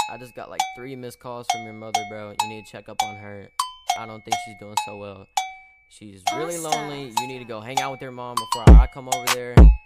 I just got like 3 missed calls from your mother, bro. You need to check up on her. I don't think she's doing so well. She's really lonely. You need to go hang out with your mom before I come over there.